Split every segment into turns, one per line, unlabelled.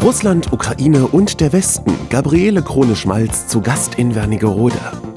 Russland, Ukraine und der Westen. Gabriele Krone-Schmalz zu Gast in Wernigerode.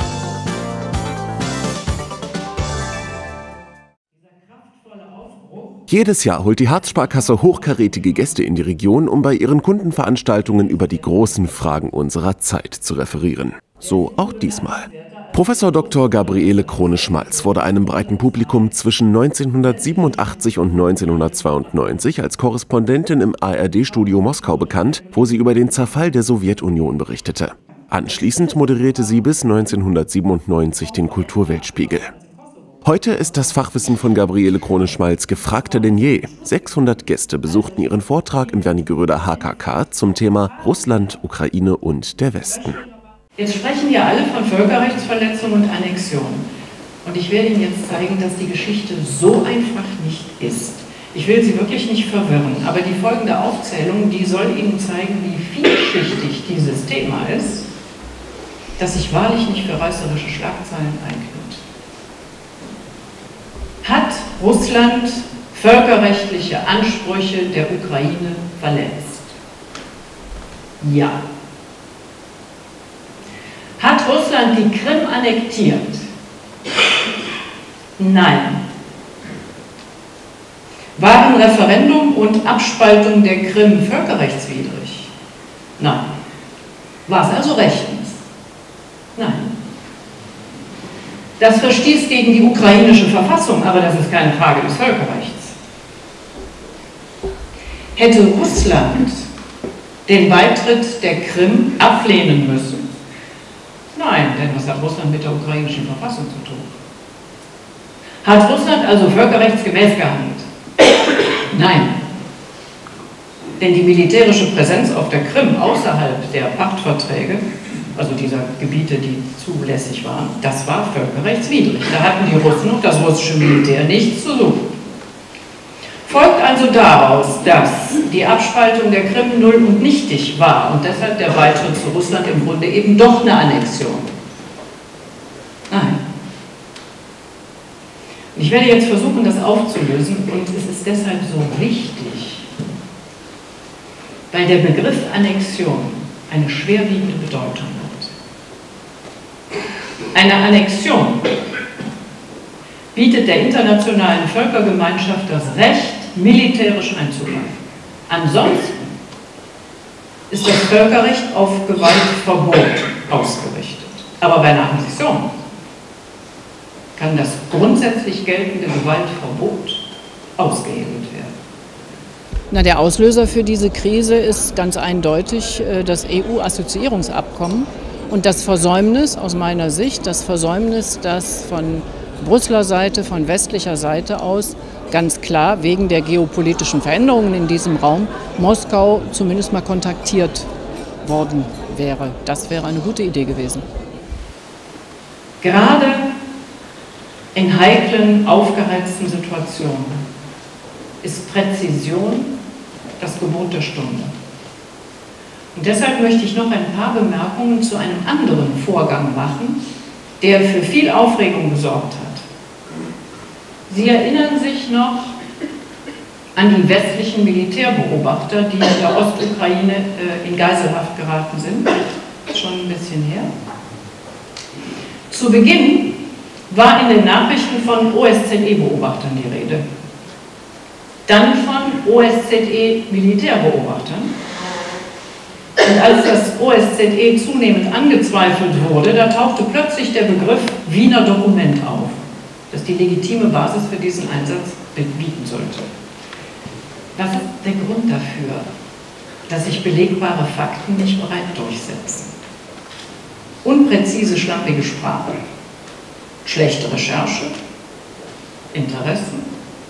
Jedes Jahr holt die Harz-Sparkasse hochkarätige Gäste in die Region, um bei ihren Kundenveranstaltungen über die großen Fragen unserer Zeit zu referieren. So auch diesmal. Professor Dr. Gabriele Krone-Schmalz wurde einem breiten Publikum zwischen 1987 und 1992 als Korrespondentin im ARD-Studio Moskau bekannt, wo sie über den Zerfall der Sowjetunion berichtete. Anschließend moderierte sie bis 1997 den Kulturweltspiegel. Heute ist das Fachwissen von Gabriele Krone-Schmalz gefragter denn je. 600 Gäste besuchten ihren Vortrag im Wernigeröder HKK zum Thema Russland, Ukraine und der Westen.
Jetzt sprechen ja alle von Völkerrechtsverletzung und Annexion. Und ich werde Ihnen jetzt zeigen, dass die Geschichte so einfach nicht ist. Ich will Sie wirklich nicht verwirren, aber die folgende Aufzählung, die soll Ihnen zeigen, wie vielschichtig dieses Thema ist, dass sich wahrlich nicht für reißerische Schlagzeilen eignet. Hat Russland völkerrechtliche Ansprüche der Ukraine verletzt? Ja. Hat Russland die Krim annektiert? Nein. Waren Referendum und Abspaltung der Krim völkerrechtswidrig? Nein. War es also rechtens? Nein. Das verstieß gegen die ukrainische Verfassung, aber das ist keine Frage des Völkerrechts. Hätte Russland den Beitritt der Krim ablehnen müssen? Nein, denn was hat Russland mit der ukrainischen Verfassung zu tun? Hat Russland also völkerrechtsgemäß gehandelt? Nein. Denn die militärische Präsenz auf der Krim außerhalb der Pachtverträge, also dieser Gebiete, die zulässig waren, das war völkerrechtswidrig. Da hatten die Russen und das russische Militär nichts zu suchen. Folgt also daraus, dass die Abspaltung der Krim null und nichtig war und deshalb der Beitritt zu Russland im Grunde eben doch eine Annexion. Nein. Ich werde jetzt versuchen, das aufzulösen und es ist deshalb so wichtig, weil der Begriff Annexion eine schwerwiegende Bedeutung hat. Eine Annexion bietet der internationalen Völkergemeinschaft das Recht, militärisch einzugreifen. Ansonsten ist das Völkerrecht auf Gewaltverbot ausgerichtet. Aber bei einer Annexion kann das grundsätzlich geltende Gewaltverbot ausgehebelt werden.
Na, der Auslöser für diese Krise ist ganz eindeutig das EU-Assoziierungsabkommen und das Versäumnis, aus meiner Sicht, das von Brüsseler Seite, von westlicher Seite aus, ganz klar wegen der geopolitischen Veränderungen in diesem Raum, Moskau zumindest mal kontaktiert worden wäre. Das wäre eine gute Idee gewesen.
Gerade in heiklen, aufgeheizten Situationen ist Präzision das Gebot der Stunde. Und deshalb möchte ich noch ein paar Bemerkungen zu einem anderen Vorgang machen, der für viel Aufregung gesorgt hat. Sie erinnern sich noch an die westlichen Militärbeobachter, die in der Ostukraine in Geiselhaft geraten sind, schon ein bisschen her. Zu Beginn war in den Nachrichten von OSZE-Beobachtern die Rede, dann von OSZE-Militärbeobachtern. Und als das OSZE zunehmend angezweifelt wurde, da tauchte plötzlich der Begriff Wiener Dokument auf, das die legitime Basis für diesen Einsatz bieten sollte. Was ist der Grund dafür, dass sich belegbare Fakten nicht bereit durchsetzen? Unpräzise, schlampige Sprache, schlechte Recherche, Interessen.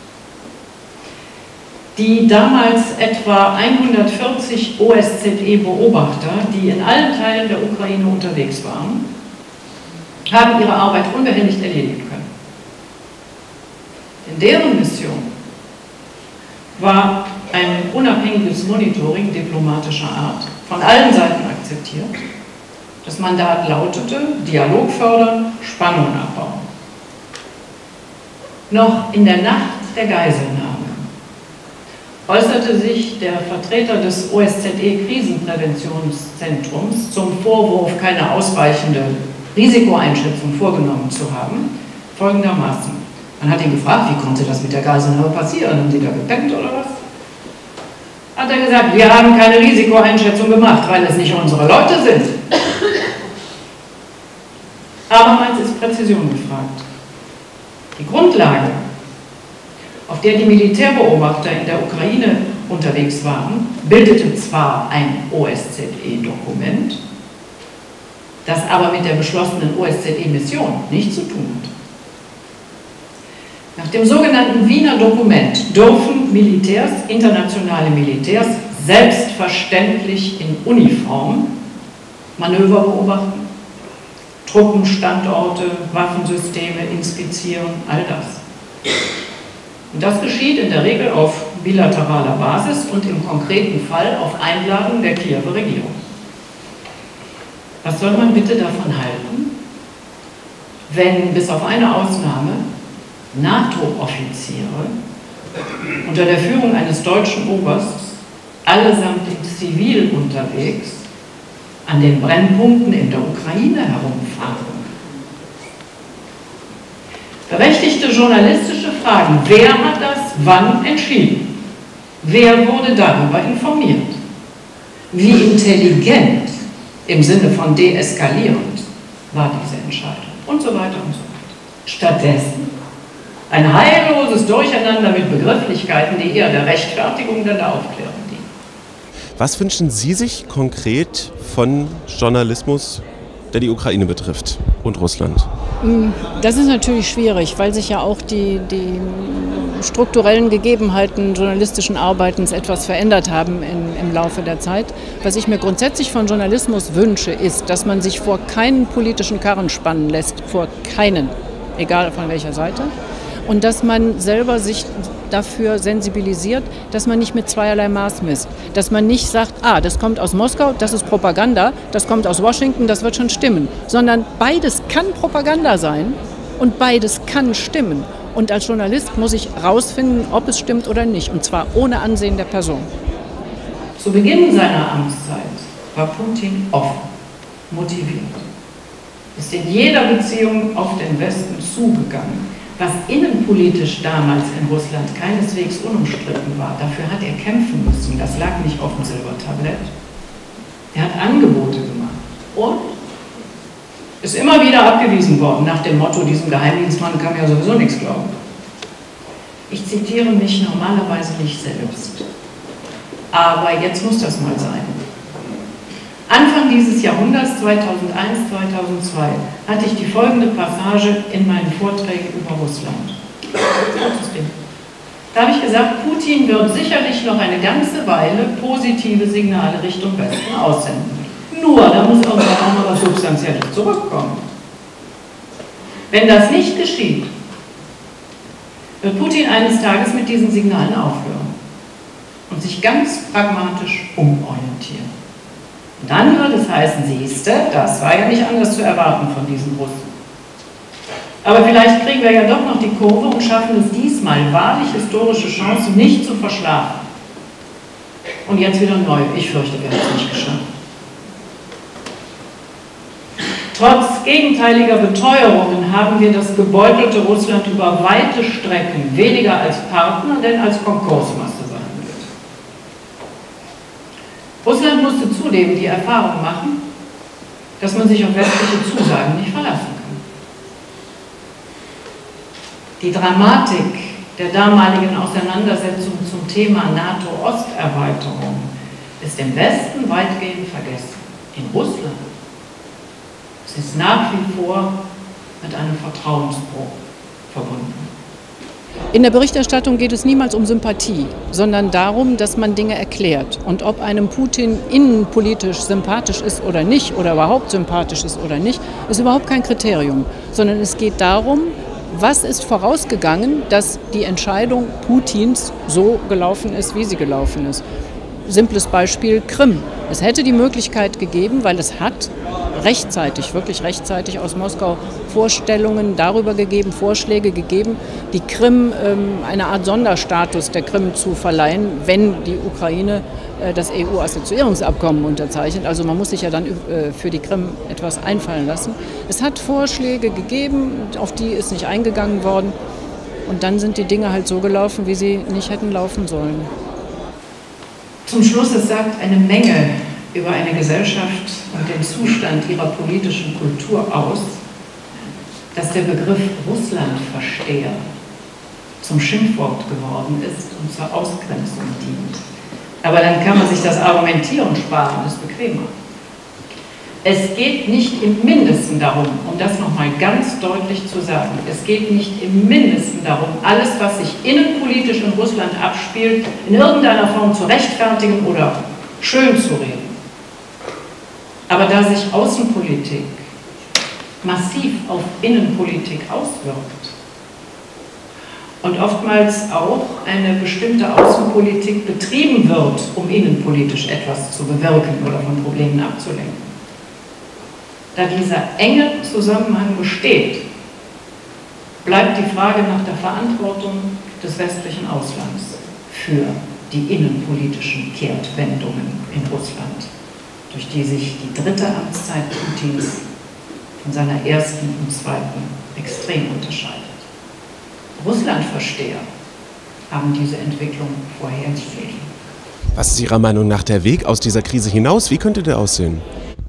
Die damals etwa 140 OSZE-Beobachter, die in allen Teilen der Ukraine unterwegs waren, haben ihre Arbeit unbehelligt erledigen können. Denn deren Mission war ein unabhängiges Monitoring diplomatischer Art, von allen Seiten akzeptiert. Das Mandat lautete: Dialog fördern, Spannungen abbauen. Noch in der Nacht der Geiselnahme äußerte sich der Vertreter des OSZE-Krisenpräventionszentrums zum Vorwurf, keine ausreichende Risikoeinschätzung vorgenommen zu haben, folgendermaßen. Man hat ihn gefragt, wie konnte das mit der Geiselnahme passieren? Haben Sie da gepennt oder was? Hat er gesagt, wir haben keine Risikoeinschätzung gemacht, weil es nicht unsere Leute sind. Abermals ist Präzision gefragt. Die Grundlage, auf der die Militärbeobachter in der Ukraine unterwegs waren, bildete zwar ein OSZE-Dokument, das aber mit der beschlossenen OSZE-Mission nichts zu tun hat. Nach dem sogenannten Wiener Dokument dürfen Militärs, internationale Militärs, selbstverständlich in Uniform Manöver beobachten, Truppenstandorte, Waffensysteme inspizieren, all das. Und das geschieht in der Regel auf bilateraler Basis und im konkreten Fall auf Einladung der Kiewer Regierung. Was soll man bitte davon halten, wenn bis auf eine Ausnahme NATO-Offiziere unter der Führung eines deutschen Obersts, allesamt in Zivil unterwegs, an den Brennpunkten in der Ukraine herumfahren? Berechtigte journalistische Fragen. Wer hat das wann entschieden? Wer wurde darüber informiert? Wie intelligent im Sinne von deeskalierend war diese Entscheidung? Und so weiter und so weiter. Stattdessen ein heilloses Durcheinander mit Begrifflichkeiten, die eher der Rechtfertigung denn der Aufklärung dienen.
Was wünschen Sie sich konkret von Journalismus, der die Ukraine betrifft und Russland?
Das ist natürlich schwierig, weil sich ja auch die strukturellen Gegebenheiten journalistischen Arbeitens etwas verändert haben im Laufe der Zeit. Was ich mir grundsätzlich von Journalismus wünsche, ist, dass man sich vor keinen politischen Karren spannen lässt, vor keinen, egal von welcher Seite. Und dass man selber sich dafür sensibilisiert, dass man nicht mit zweierlei Maß misst. Dass man nicht sagt, das kommt aus Moskau, das ist Propaganda, das kommt aus Washington, das wird schon stimmen. Sondern beides kann Propaganda sein und beides kann stimmen. Und als Journalist muss ich herausfinden, ob es stimmt oder nicht. Und zwar ohne Ansehen der Person.
Zu Beginn seiner Amtszeit war Putin offen, motiviert, ist in jeder Beziehung auf den Westen zugegangen. Was innenpolitisch damals in Russland keineswegs unumstritten war, dafür hat er kämpfen müssen. Das lag nicht auf dem Silbertablett. Er hat Angebote gemacht und ist immer wieder abgewiesen worden nach dem Motto, diesem Geheimdienstmann kann ja sowieso nichts glauben. Ich zitiere mich normalerweise nicht selbst, aber jetzt muss das mal sein. Anfang dieses Jahrhunderts, 2001, 2002, hatte ich die folgende Passage in meinen Vorträgen über Russland. Da habe ich gesagt, Putin wird sicherlich noch eine ganze Weile positive Signale Richtung Westen aussenden. Nur, da muss irgendwann auch mal was Substanzielles zurückkommen. Wenn das nicht geschieht, wird Putin eines Tages mit diesen Signalen aufhören und sich ganz pragmatisch umorientieren. Und dann wird es heißen, siehste, das war ja nicht anders zu erwarten von diesen Russen. Aber vielleicht kriegen wir ja doch noch die Kurve und schaffen es diesmal, wahrlich historische Chancen nicht zu verschlafen. Und jetzt wieder neu. Ich fürchte, wir haben es nicht geschafft. Trotz gegenteiliger Beteuerungen haben wir das gebeutelte Russland über weite Strecken weniger als Partner, denn als Konkursmasse behandelt. Russland musste zudem die Erfahrung machen, dass man sich auf westliche Zusagen nicht verlassen kann. Die Dramatik der damaligen Auseinandersetzung zum Thema NATO-Osterweiterung ist im Westen weitgehend vergessen. In Russland ist es nach wie vor mit einem Vertrauensbruch verbunden.
In der Berichterstattung geht es niemals um Sympathie, sondern darum, dass man Dinge erklärt. Und ob einem Putin innenpolitisch sympathisch ist oder nicht, oder überhaupt sympathisch ist oder nicht, ist überhaupt kein Kriterium. Sondern es geht darum, was ist vorausgegangen, dass die Entscheidung Putins so gelaufen ist, wie sie gelaufen ist. Simples Beispiel Krim. Es hätte die Möglichkeit gegeben, weil es hat rechtzeitig, wirklich rechtzeitig aus Moskau Vorstellungen darüber gegeben, Vorschläge gegeben, die Krim, eine Art Sonderstatus der Krim zu verleihen, wenn die Ukraine das EU-Assoziierungsabkommen unterzeichnet. Also man muss sich ja dann für die Krim etwas einfallen lassen. Es hat Vorschläge gegeben, auf die ist nicht eingegangen worden. Und dann sind die Dinge halt so gelaufen, wie sie nicht hätten laufen sollen.
Zum Schluss, es sagt eine Menge über eine Gesellschaft und den Zustand ihrer politischen Kultur aus, dass der Begriff Russlandversteher zum Schimpfwort geworden ist und zur Ausgrenzung dient. Aber dann kann man sich das Argumentieren sparen, das ist bequemer. Es geht nicht im Mindesten darum, um das nochmal ganz deutlich zu sagen, es geht nicht im Mindesten darum, alles, was sich innenpolitisch in Russland abspielt, in irgendeiner Form zu rechtfertigen oder schön zu reden. Aber da sich Außenpolitik massiv auf Innenpolitik auswirkt und oftmals auch eine bestimmte Außenpolitik betrieben wird, um innenpolitisch etwas zu bewirken oder von Problemen abzulenken. Da dieser enge Zusammenhang besteht, bleibt die Frage nach der Verantwortung des westlichen Auslands für die innenpolitischen Kehrtwendungen in Russland, durch die sich die dritte Amtszeit Putins von seiner ersten und zweiten extrem unterscheidet. Russlandversteher haben diese Entwicklung vorhergesehen.
Was ist Ihrer Meinung nach der Weg aus dieser Krise hinaus? Wie könnte der aussehen?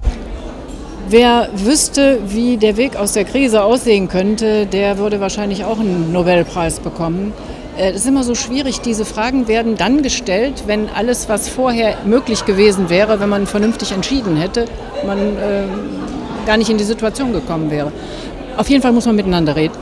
Wer wüsste, wie der Weg aus der Krise aussehen könnte, der würde wahrscheinlich auch einen Nobelpreis bekommen. Es ist immer so schwierig, diese Fragen werden dann gestellt, wenn alles, was vorher möglich gewesen wäre, wenn man vernünftig entschieden hätte, man gar nicht in die Situation gekommen wäre. Auf jeden Fall muss man miteinander reden.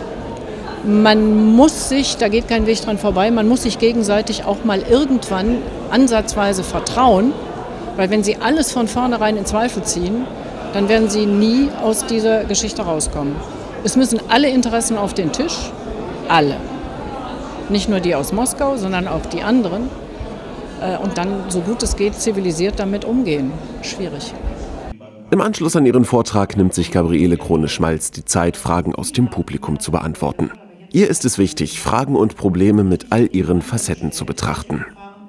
Man muss sich, da geht kein Weg dran vorbei, man muss sich gegenseitig auch mal irgendwann ansatzweise vertrauen, weil wenn Sie alles von vornherein in Zweifel ziehen, dann werden Sie nie aus dieser Geschichte rauskommen. Es müssen alle Interessen auf den Tisch, alle. Nicht nur die aus Moskau, sondern auch die anderen. Und dann, so gut es geht, zivilisiert damit umgehen. Schwierig.
Im Anschluss an ihren Vortrag nimmt sich Gabriele Krone-Schmalz die Zeit, Fragen aus dem Publikum zu beantworten. Ihr ist es wichtig, Fragen und Probleme mit all ihren Facetten zu betrachten.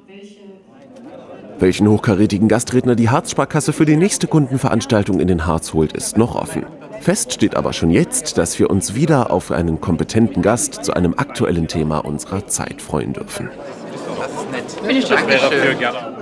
Welchen hochkarätigen Gastredner die Harz-Sparkasse für die nächste Kundenveranstaltung in den Harz holt, ist noch offen. Fest steht aber schon jetzt, dass wir uns wieder auf einen kompetenten Gast zu einem aktuellen Thema unserer Zeit freuen dürfen.
Das ist nett. Dankeschön.